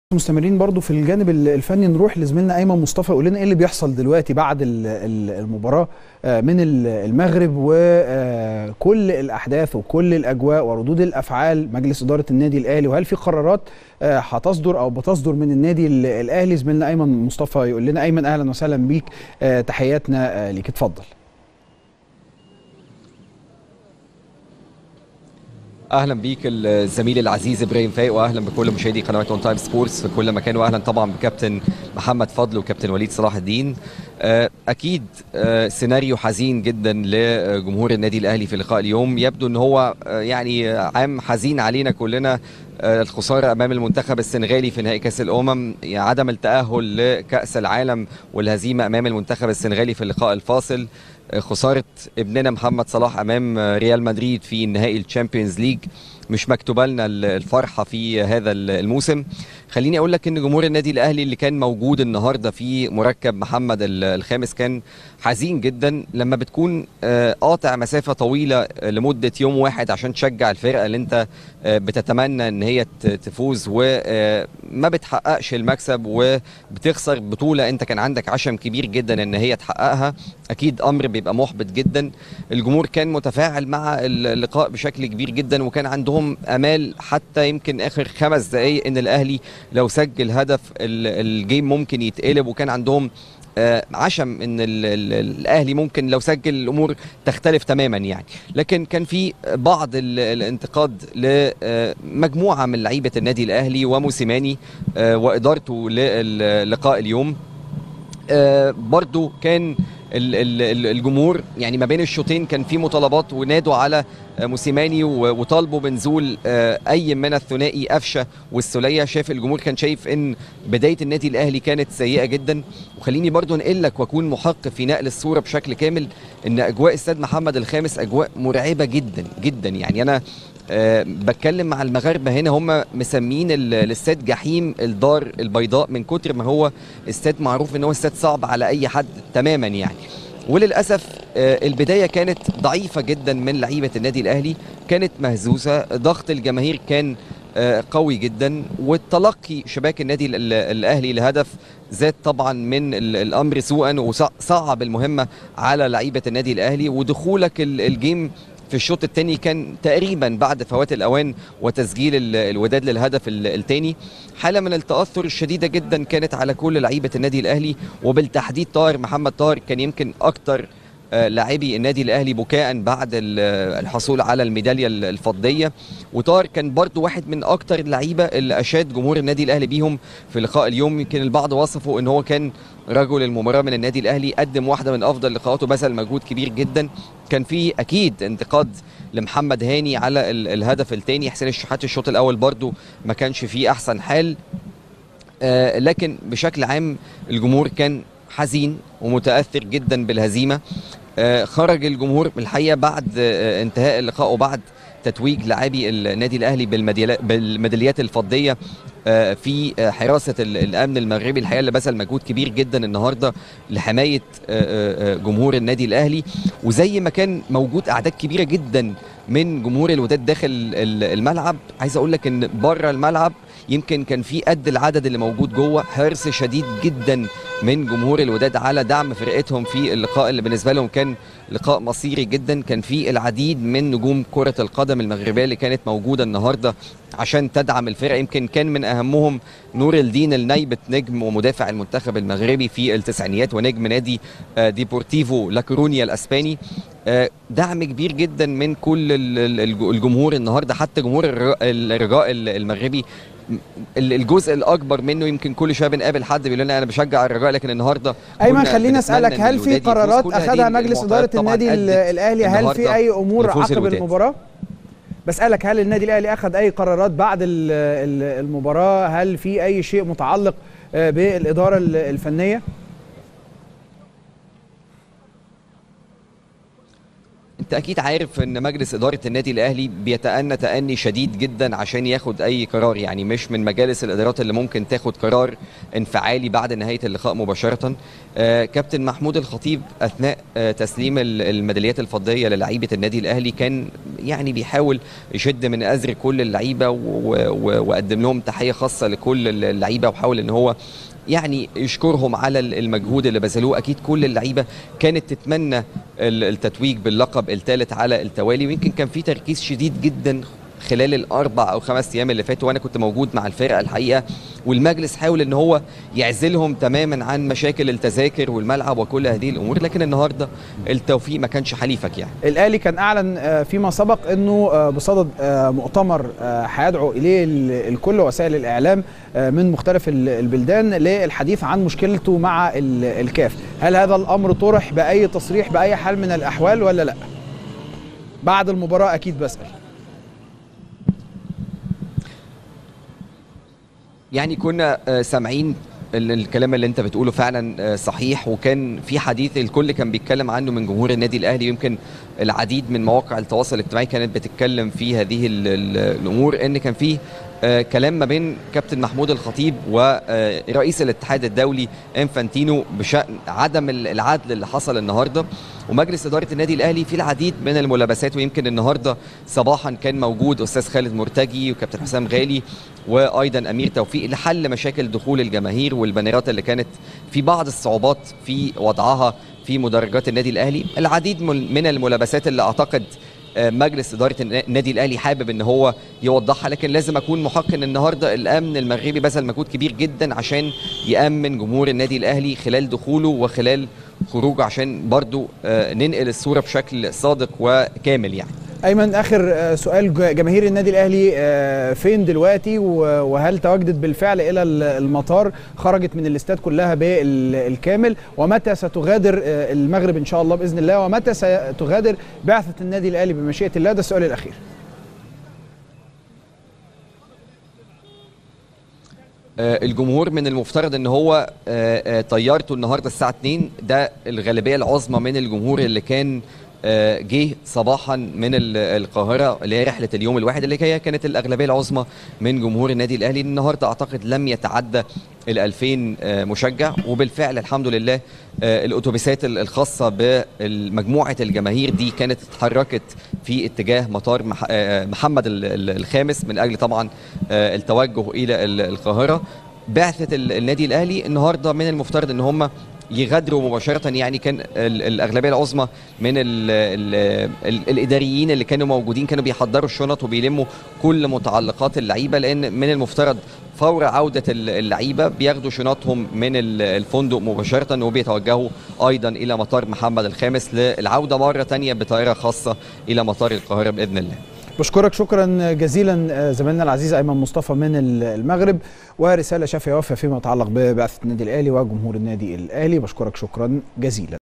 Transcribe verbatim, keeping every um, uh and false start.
مستمرين برضو في الجانب الفني، نروح لزميلنا ايمن مصطفى يقول لنا ايه اللي بيحصل دلوقتي بعد المباراه من المغرب، وكل الاحداث وكل الاجواء وردود الافعال مجلس اداره النادي الاهلي، وهل في قرارات هتصدر او بتصدر من النادي الاهلي. زميلنا ايمن مصطفى يقول لنا. ايمن اهلا وسهلا بيك، تحياتنا ليك، اتفضل. اهلا بيك الزميل العزيز ابراهيم فايق، واهلا بكل مشاهدي قناه اون تايم سبورتس في كل مكان، واهلا طبعا بكابتن محمد فضل وكابتن وليد صلاح الدين. اكيد سيناريو حزين جدا لجمهور النادي الاهلي في لقاء اليوم، يبدو ان هو يعني عام حزين علينا كلنا، الخساره امام المنتخب السنغالي في نهائي كاس الامم، عدم التاهل لكاس العالم والهزيمه امام المنتخب السنغالي في اللقاء الفاصل، خساره ابننا محمد صلاح امام ريال مدريد في نهائي الشامبيونز ليج. مش مكتوبه لنا الفرحه في هذا الموسم. خليني اقول لك ان جمهور النادي الاهلي اللي كان موجود النهارده في مركب محمد الخامس كان حزين جدا لما بتكون قاطع مسافه طويله لمده يوم واحد عشان تشجع الفرقه اللي انت بتتمنى ان هي تفوز، وما بتحققش المكسب وبتخسر بطوله انت كان عندك عشم كبير جدا ان هي تحققها. اكيد امر بيبقى محبط جدا. الجمهور كان متفاعل مع اللقاء بشكل كبير جدا، وكان عندهم امال حتى يمكن اخر خمس دقائق ان الاهلي لو سجل هدف الجيم ممكن يتقلب، وكان عندهم عشم ان الاهلي ممكن لو سجل الامور تختلف تماما يعني. لكن كان في بعض الانتقاد لمجموعه من لعيبه النادي الاهلي وموسيماني وادارته للقاء اليوم. برضو كان الجمهور يعني ما بين الشوطين كان في مطالبات ونادوا على موسيماني وطالبوا بنزول اي من الثنائي قفشه والسوليه. شايف الجمهور كان شايف ان بدايه النادي الاهلي كانت سيئه جدا. وخليني برضو انقل لك واكون محق في نقل الصوره بشكل كامل ان اجواء استاد محمد الخامس اجواء مرعبه جدا جدا. يعني انا أه بتكلم مع المغاربه هنا، هم مسمين الاستاد جحيم الدار البيضاء من كتر ما هو استاد معروف ان هو استاد صعب على اي حد تماما يعني. وللاسف أه البدايه كانت ضعيفه جدا من لعيبه النادي الاهلي، كانت مهزوزه، ضغط الجماهير كان أه قوي جدا، والتلقي شباك النادي الاهلي لهدف زاد طبعا من الامر سوءا وصعب المهمه على لعيبه النادي الاهلي. ودخولك الجيم في الشوط الثاني كان تقريبا بعد فوات الاوان وتسجيل الوداد للهدف الثاني. حاله من التاثر الشديده جدا كانت على كل لعيبه النادي الاهلي، وبالتحديد طاهر محمد طاهر كان يمكن اكتر لاعبي النادي الاهلي بكاء بعد الحصول على الميداليه الفضيه. وطاهر كان برضو واحد من اكتر اللعيبه اللي اشاد جمهور النادي الاهلي بيهم في لقاء اليوم. يمكن البعض وصفه ان هو كان رجل المباراه من النادي الاهلي، قدم واحده من افضل لقاءاته، بذل مجهود كبير جدا. كان في اكيد انتقاد لمحمد هاني على الهدف الثاني. حسين الشحات الشوط الاول برضو ما كانش فيه احسن حال، آه لكن بشكل عام الجمهور كان حزين ومتاثر جدا بالهزيمه. آه خرج الجمهور الحقيقه بعد آه انتهاء اللقاء وبعد تتويج لاعبي النادي الاهلي بالميداليات الفضيه آه في آه حراسه الامن المغربي، الحقيقه اللي بذل مجهود كبير جدا النهارده لحمايه آه جمهور النادي الاهلي. وزي ما كان موجود اعداد كبيره جدا من جمهور الوداد داخل الملعب، عايز اقول لك ان بره الملعب يمكن كان في قد العدد اللي موجود جوه، حرص شديد جدا من جمهور الوداد على دعم فرقتهم في اللقاء اللي بالنسبه لهم كان لقاء مصيري جدا. كان في العديد من نجوم كره القدم المغربيه اللي كانت موجوده النهارده عشان تدعم الفرقه. يمكن كان من اهمهم نور الدين النيبت، نجم ومدافع المنتخب المغربي في التسعينيات ونجم نادي ديبورتيفو لاكورونيا الاسباني. دعم كبير جدا من كل الجمهور النهارده، حتى جمهور الرجاء المغربي الجزء الاكبر منه. يمكن كل شويه بنقابل حد بيقول لنا انا بشجع الرجاء، لكن النهارده ايمن خليني اسالك، هل في قرارات اخذها مجلس اداره النادي الاهلي؟ هل في اي امور عقب المباراه؟ بسالك هل النادي الاهلي اخذ اي قرارات بعد المباراه؟ هل في اي شيء متعلق بالاداره الفنيه؟ انت اكيد عارف ان مجلس اداره النادي الاهلي بيتأنى تأني شديد جدا عشان ياخد اي قرار، يعني مش من مجالس الادارات اللي ممكن تاخد قرار انفعالي بعد نهايه اللقاء مباشره. آه كابتن محمود الخطيب اثناء آه تسليم الميداليات الفضيه للاعيبه النادي الاهلي كان يعني بيحاول يشد من ازر كل اللعيبه وقدم لهم تحيه خاصه لكل اللعيبه، وحاول ان هو يعني يشكرهم على المجهود اللي بذلوه. اكيد كل اللعيبه كانت تتمنى التتويج باللقب الثالث على التوالي، ويمكن كان في تركيز شديد جدا خلال الاربع او خمس ايام اللي فاتوا، وانا كنت موجود مع الفرقه الحقيقه، والمجلس حاول ان هو يعزلهم تماما عن مشاكل التذاكر والملعب وكل هذه الامور، لكن النهارده التوفيق ما كانش حليفك. يعني الاهلي كان اعلن فيما سبق انه بصدد مؤتمر هيدعو اليه الكل وسائل الاعلام من مختلف البلدان للحديث عن مشكلته مع الكاف. هل هذا الامر طرح باي تصريح باي حال من الاحوال ولا لا؟ بعد المباراه اكيد بسأل. يعني كنا سامعين الكلام اللي انت بتقوله فعلا صحيح، وكان في حديث الكل كان بيتكلم عنه من جمهور النادي الاهلي، يمكن العديد من مواقع التواصل الاجتماعي كانت بتتكلم في هذه الامور، ان كان في كلام ما بين كابتن محمود الخطيب ورئيس الاتحاد الدولي انفانتينو بشأن عدم العدل اللي حصل النهارده، ومجلس اداره النادي الاهلي في العديد من الملابسات. ويمكن النهارده صباحا كان موجود استاذ خالد مرتجي وكابتن حسام غالي وايضا امير توفيق لحل مشاكل دخول الجماهير والبانرات اللي كانت في بعض الصعوبات في وضعها في مدرجات النادي الاهلي. العديد من الملابسات اللي اعتقد مجلس اداره النادي الاهلي حابب ان هو يوضحها، لكن لازم اكون محق ان النهارده الامن المغربي بذل مجهود كبير جدا عشان يامن جمهور النادي الاهلي خلال دخوله وخلال خروجه، عشان برضو ننقل الصوره بشكل صادق وكامل. يعني ايمن، اخر سؤال، جماهير النادي الاهلي فين دلوقتي، وهل تواجدت بالفعل الى المطار؟ خرجت من الاستاد كلها بالكامل؟ ومتى ستغادر المغرب ان شاء الله باذن الله؟ ومتى ستغادر بعثه النادي الاهلي بمشيئه الله؟ ده السؤال الاخير. الجمهور من المفترض ان هو طيارته النهارده الساعه اتنين، ده الغالبيه العظمى من الجمهور اللي كان جه صباحا من القاهره اللي هي رحله اليوم الواحد، اللي هي كانت الاغلبيه العظمى من جمهور النادي الاهلي. النهارده اعتقد لم يتعدى الألفين مشجع، وبالفعل الحمد لله الاتوبيسات الخاصه بمجموعه الجماهير دي كانت اتحركت في اتجاه مطار محمد الخامس من اجل طبعا التوجه الى القاهره. بعثه النادي الاهلي النهارده من المفترض ان هم يغادروا مباشرة، يعني كان الأغلبية العظمى من ال ال ال الإداريين اللي كانوا موجودين كانوا بيحضروا الشنط وبيلموا كل متعلقات اللعيبة، لأن من المفترض فور عودة اللعيبة بياخدوا شنطهم من الفندق مباشرة وبيتوجهوا أيضا إلى مطار محمد الخامس للعودة مرة تانية بطائرة خاصة إلى مطار القاهرة بإذن الله. بشكرك شكرا جزيلا زميلنا العزيز ايمن مصطفى من المغرب، ورساله شافيه وافيه فيما يتعلق ببعثه النادي الاهلي وجمهور النادي الاهلي. بشكرك شكرا جزيلا.